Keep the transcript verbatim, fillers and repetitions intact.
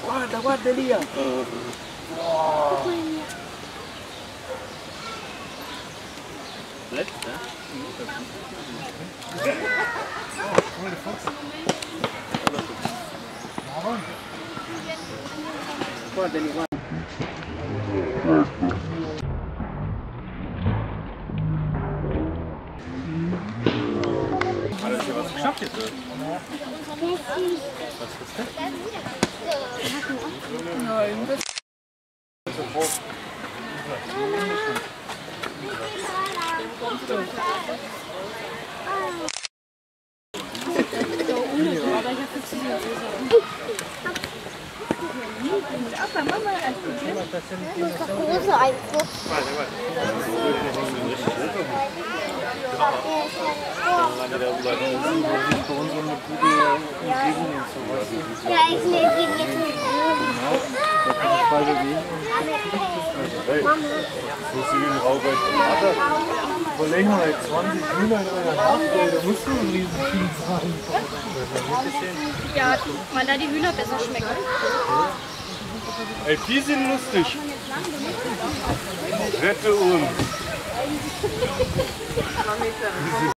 Guarda, guarda Elia! Wow. Letzte? Guarda Elia, guarda. Hat er ja was geschafft jetzt? Was ist das? Nein, das ist Ja, ich lebe ihn jetzt mit. So sehen wir auch bei vor länger als zwanzig Hühner in einer Nacht, da musst du ein Riesenvieh sein. Ja, weil da die Hühner besser schmecken. Ey, die sind lustig. Rette uns.